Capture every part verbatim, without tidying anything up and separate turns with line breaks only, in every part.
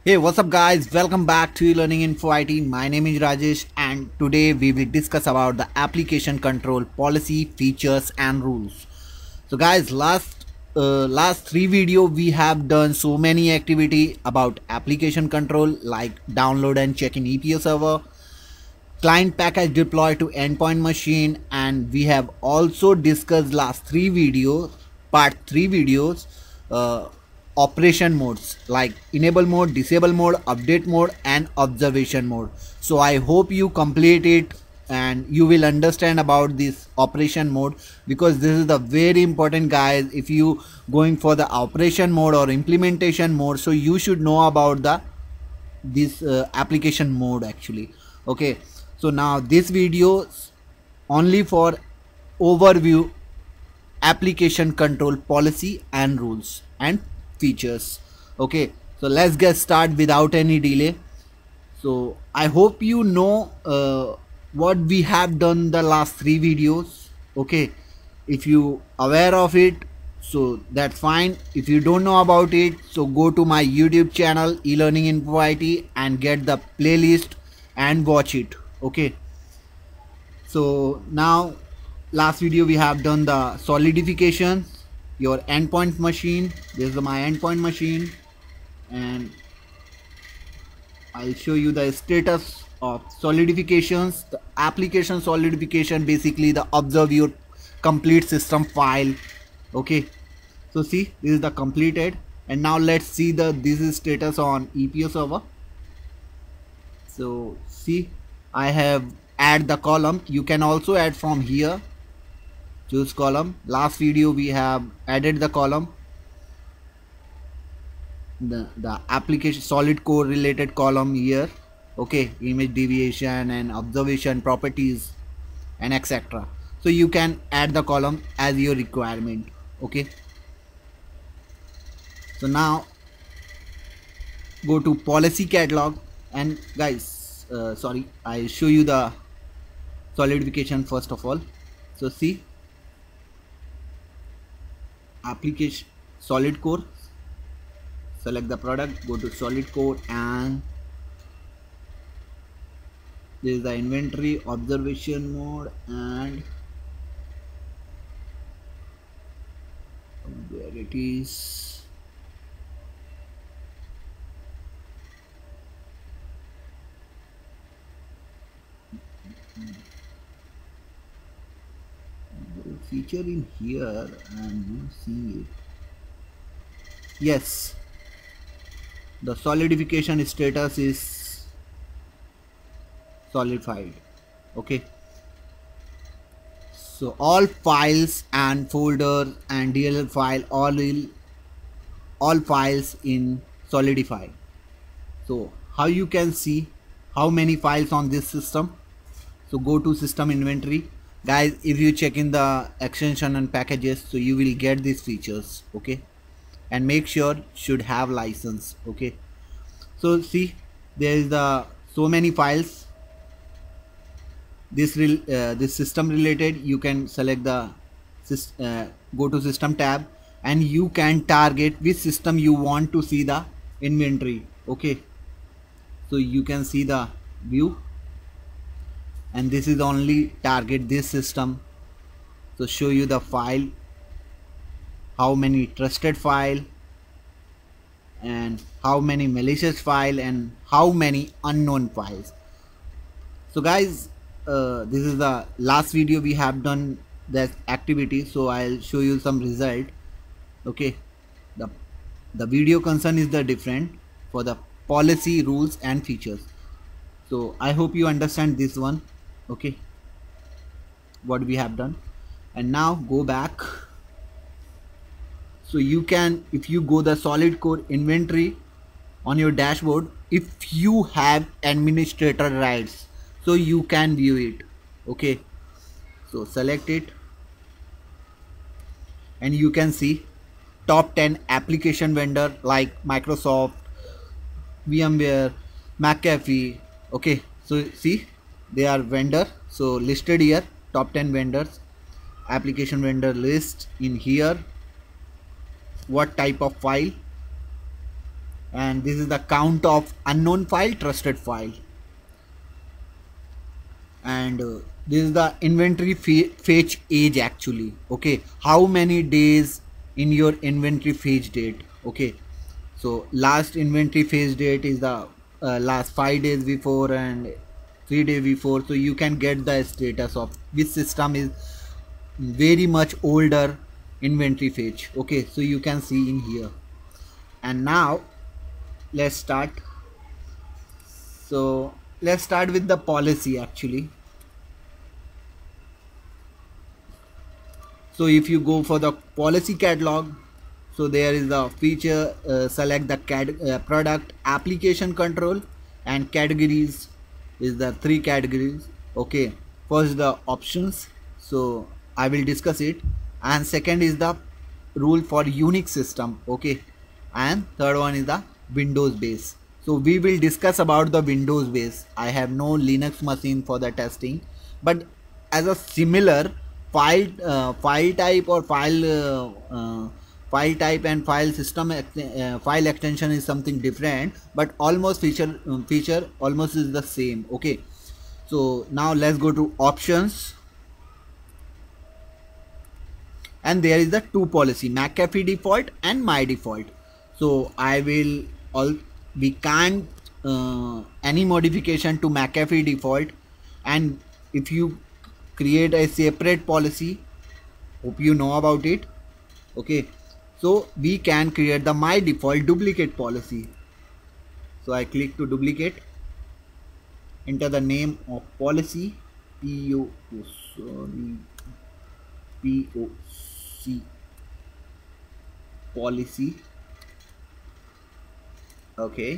Hey, what's up guys? Welcome back to Learning Info I T. My name is Rajesh and today we will discuss about the application control policy, features and rules. So guys, last uh, last three video we have done so many activity about application control like download and check in E P S server, client package deploy to endpoint machine, and we have also discussed last three videos, part three videos, uh, operation modes like enable mode, disable mode, update mode and observation mode. So I hope you complete it and you will understand about this operation mode, because this is the very important guys. If you going for the operation mode or implementation mode, so you should know about the this uh, application mode actually. Okay, so now this video only for overview application control policy and rules and features. Okay, so let's get started without any delay. So I hope you know uh, what we have done the last three videos. Okay, if you aware of it, so that's fine. If you don't know about it, so go to my YouTube channel eLearning Info I T and get the playlist and watch it. Okay, so now last video we have done the solidification, your endpoint machine. This is my endpoint machine and I'll show you the status of solidifications. The application solidification, basically the observe your complete system file. Okay, so see, this is the completed, and now let's see the this is status on E P S server. So see, I have add the column. You can also add from here, choose column. Last video we have added the column, the the application solid core related column here. Okay, image deviation and observation properties and etc. So you can add the column as your requirement. Okay, so now go to policy catalog and guys, uh, sorry, I'll show you the solidification first of all. So see, application solid core, select the product, go to solid core, and there is the inventory, observation mode, and where it is, feature in here and you see it. Yes, the solidification status is solidified. Okay, so all files and folder and D L L file, all will all files in solidify. So how you can see how many files on this system? So go to system inventory guys. If you check in the extension and packages, so you will get these features. Okay, and make sure should have license. Okay, so see, there is the so many files. This real uh, this system related, you can select the uh, go to system tab and you can target which system you want to see the inventory. Okay, so you can see the view, and this is only target this system. So show you the file, how many trusted file and how many malicious file and how many unknown files. So guys, uh, this is the last video we have done that activity, so I'll show you some result. Okay, the the video concern is the different for the policy, rules and features. So I hope you understand this one. Okay, what we have done, and now go back. So you can, if you go the solid core inventory on your dashboard, if you have administrator rights, so you can view it. Okay, so select it and you can see top ten application vendor like Microsoft, VMware, McAfee. Okay, so see, they are vendor, so listed here, top ten vendors, application vendor list in here, what type of file, and this is the count of unknown file, trusted file, and uh, this is the inventory fetch age actually. Okay, how many days in your inventory fetch date. Okay, so last inventory fetch date is the uh, last five days before and three days before, so you can get the status of which system is very much older inventory fetch. Okay, so you can see in here. And now let's start. So let's start with the policy actually. So if you go for the policy catalog, so there is the feature, uh, select the cat, uh, product, application control, and categories is the three categories. Okay, first the options, so I will discuss it, and second is the rule for Unix system. Okay, and third one is the Windows base. So we will discuss about the Windows base. I have no Linux machine for the testing, but as a similar file uh, file type or file uh, uh, file type and file system uh, file extension is something different, but almost feature um, feature almost is the same. Okay, so now let's go to options, and there is the two policy, McAfee default and my default. So I will all we can't uh, any modification to McAfee default, and if you create a separate policy, hope you know about it. Okay, so we can create the my default duplicate policy. So I click to duplicate, enter the name of policy, P O sorry P O C policy. Okay,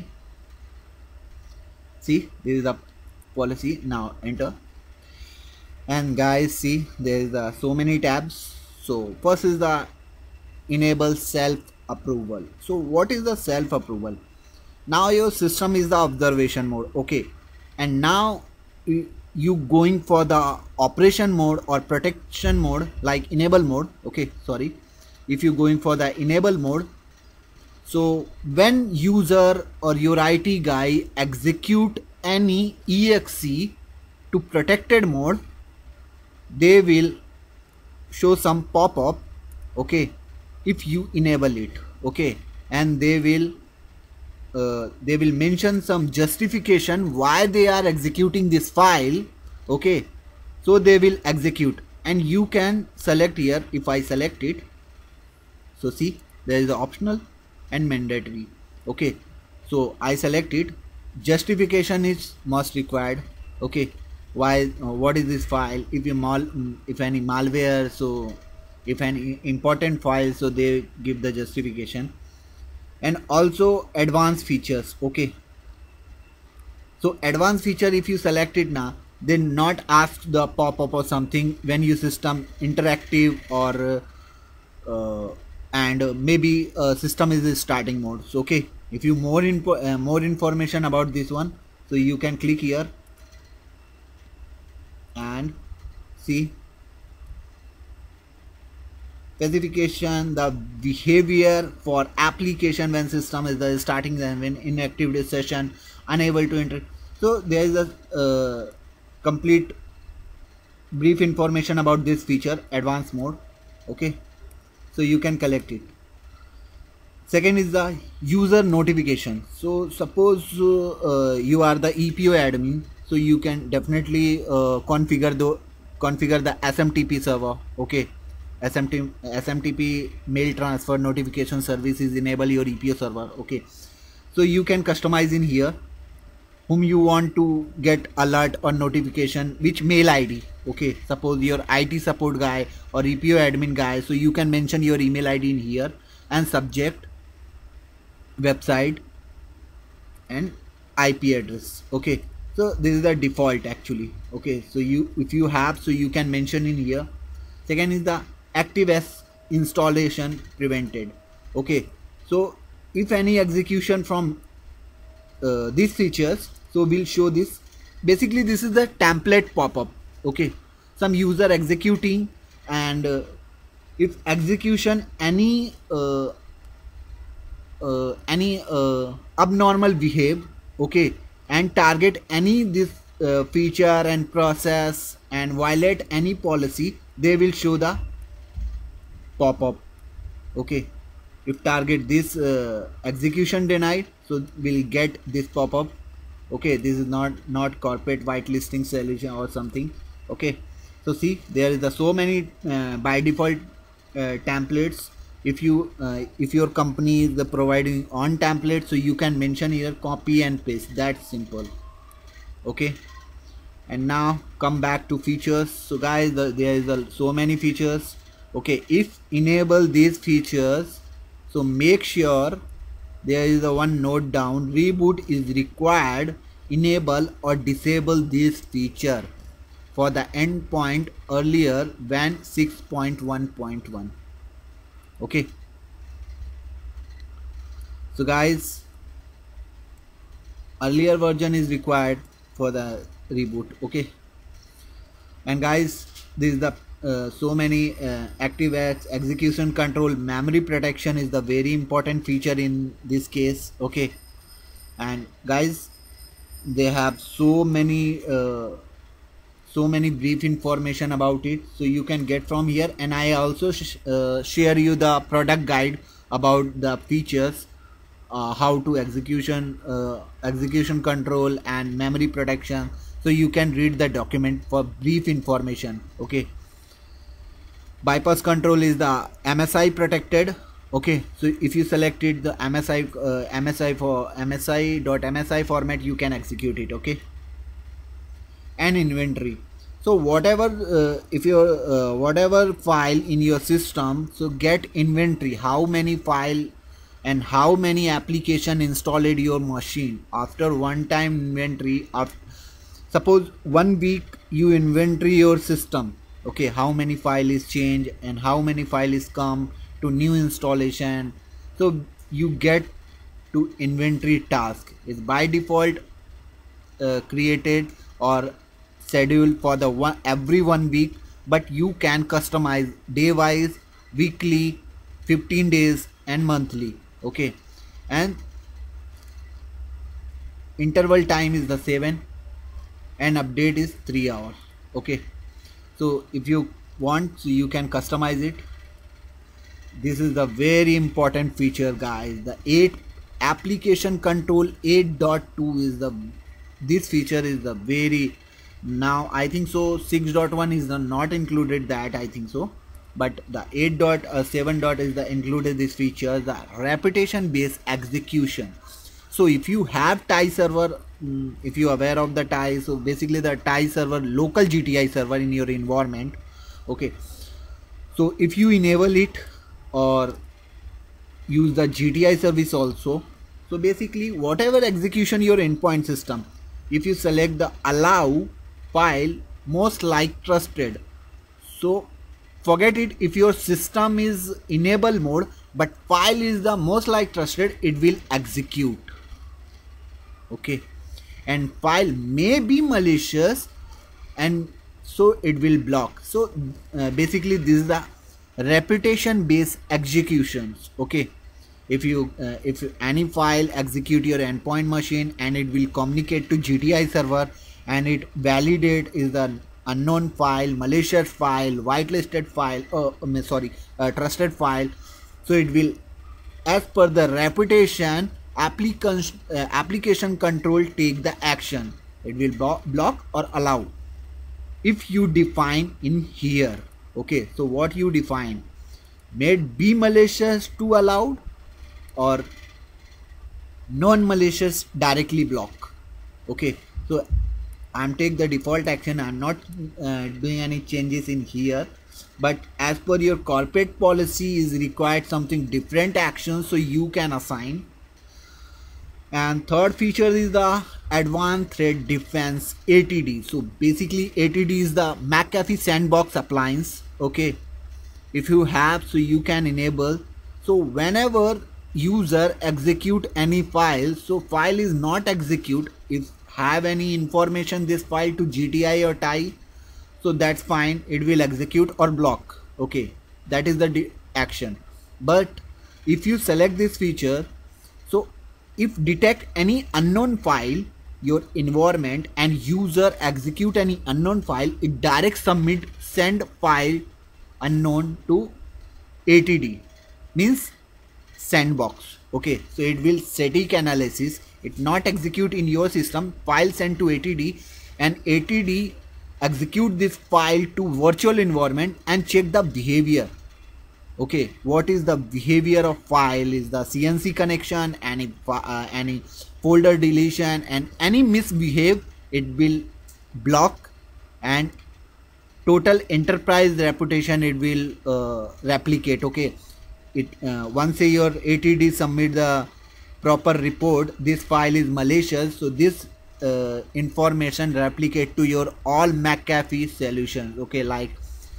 see, this is the policy. Now enter, and guys see there is uh, so many tabs. So first is the enable self approval. So what is the self approval? Now your system is the observation mode. Okay, and now you going for the operation mode or protection mode, like enable mode. Okay, sorry, if you going for the enable mode, so when user or your I T guy execute any E X E to protected mode, they will show some pop-up. Okay, if you enable it. Okay, and they will uh, they will mention some justification why they are executing this file. Okay, so they will execute, and you can select here. If I select it, so see there is the optional and mandatory. Okay, so I select it. Justification is must required. Okay, why uh, what is this file, if you mal if any malware, so if any important file, so they give the justification. And also advanced features. Okay, so advanced feature, if you select it now, they not ask the pop-up or something when your system interactive or uh, uh, and uh, maybe uh, system is in starting mode. So okay, if you more info uh, more information about this one, so you can click here and see specification, the behavior for application when system is the starting and when inactive session, unable to enter. So there is a uh, complete brief information about this feature, advanced mode. Okay, so you can collect it. Second is the user notification. So suppose uh, uh, you are the E P O admin, so you can definitely uh, configure the configure the S M T P server. Okay, S M T S M T P mail transfer notification services enable your E P O server. Okay, so you can customize in here whom you want to get alert or notification, which mail I D. Okay, suppose your I T support guy or E P O admin guy, so you can mention your email I D in here, and subject, website, and I P address. Okay, so this is the default actually. Okay, so you if you have, so you can mention in here. Second is the ActiveS installation prevented. Okay, so if any execution from uh, these features, so we'll show this. Basically this is the template pop-up. Okay, some user executing, and uh, if execution any uh, uh, any uh, abnormal behave, okay, and target any this uh, feature and process and violate any policy, they will show the pop-up. Okay, if target this uh, execution denied, so we'll get this pop-up. Okay, this is not not corporate whitelisting solution or something. Okay, so see, there is the so many uh, by default uh, templates. If you uh, if your company is the providing on template, so you can mention here copy and paste. That's simple. Okay, and now come back to features. So guys, the, there is a, so many features. Okay, if enable these features, so make sure there is a one note down, reboot is required, enable or disable this feature for the endpoint earlier than six point one point one. Okay, so guys, earlier version is required for the reboot. Okay, and guys, this is the uh, so many uh, ActiveX execution control memory protection is the very important feature in this case. Okay, and guys, they have so many uh, so many brief information about it, so you can get from here. And I also sh uh, share you the product guide about the features, uh, how to execution uh, execution control and memory protection, so you can read the document for brief information. Okay, bypass control is the M S I protected. Okay, so if you selected the M S I uh, M S I for M S I dot M S I format, you can execute it. Okay, and inventory, so whatever uh, if your uh, whatever file in your system, so get inventory, how many file and how many application installed in your machine after one time inventory. After, suppose one week you inventory your system. Okay, how many file is changed and how many file is come to new installation, so you get to inventory task is by default uh, created or scheduled for the one every one week, but you can customize day wise, weekly, fifteen days and monthly. Okay, and interval time is the seven and update is three hours. Okay, so if you want, so you can customize it. This is the very important feature, guys. The eight application control eight point two is the this feature is the very, now I think so six point one is the not included that, I think so, but the eight point seven is the included this feature, the reputation based execution. So if you have T I server, if you are aware of the T I, so basically the T I server, local G T I server in your environment. Okay, so if you enable it or use the G T I service also, so basically whatever execution your endpoint system, if you select the allow file most like trusted, so forget it, if your system is enable mode but file is the most like trusted, it will execute. Okay, and file may be malicious and so it will block. So uh, basically this is the reputation based executions. Okay, if you uh, if any file execute your endpoint machine and it will communicate to G T I server and it validate is the unknown file, malicious file, whitelisted file, uh, um, sorry uh, trusted file, so it will, as per the reputation, application uh, application control take the action, it will blo block or allow if you define in here. Okay, so what you define, made be malicious to allowed or non-malicious directly block. Okay, so I'm take the default action, I'm not uh, doing any changes in here, but as per your corporate policy is required something different action, so you can assign. And third feature is the advanced threat defense A T D. So basically A T D is the McAfee sandbox appliance. Okay, if you have, so you can enable, so whenever user execute any file, so file is not execute, if have any information this file to G T I or T I, so that's fine, it will execute or block. Okay, that is the action. But if you select this feature, if detect any unknown file, your environment and user execute any unknown file, it direct submit send file unknown to A T D, means sandbox. Okay, so it will static analysis, it not execute in your system, file sent to A T D, and A T D execute this file to virtual environment and check the behavior. Okay, what is the behavior of file, is the C N C connection, any uh, any folder deletion, and any misbehave, it will block, and total enterprise reputation it will uh, replicate. Okay, it uh, once your A T D submit the proper report, this file is malicious, so this uh, information replicate to your all McAfee solutions. Okay, like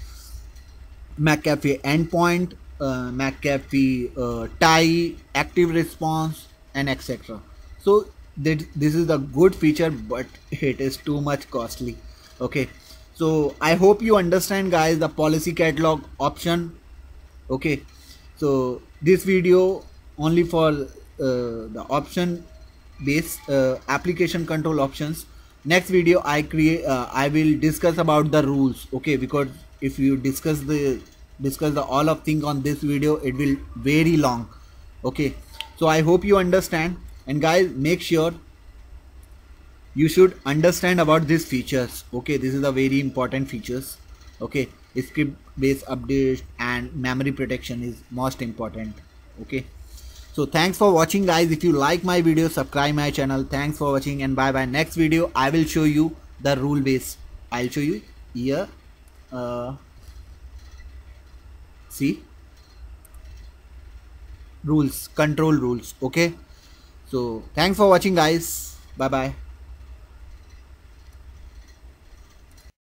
McAfee endpoint, uh, McAfee uh, tie, active response, and et cetera. So that this is a good feature, but it is too much costly. Okay, so I hope you understand, guys, the policy catalog option. Okay, so this video only for uh, the option based uh, application control options. Next video I create uh, I will discuss about the rules. Okay, because if you discuss the discuss the all of things on this video, it will very long. Okay, so I hope you understand, and guys, make sure you should understand about these features. Okay, this is a very important features. Okay, script based update and memory protection is most important. Okay, so thanks for watching, guys. If you like my video, subscribe my channel. Thanks for watching, and bye bye. Next video I will show you the rule base. I'll show you here. Uh, see, rules, control rules. Okay, so thanks for watching, guys. Bye bye.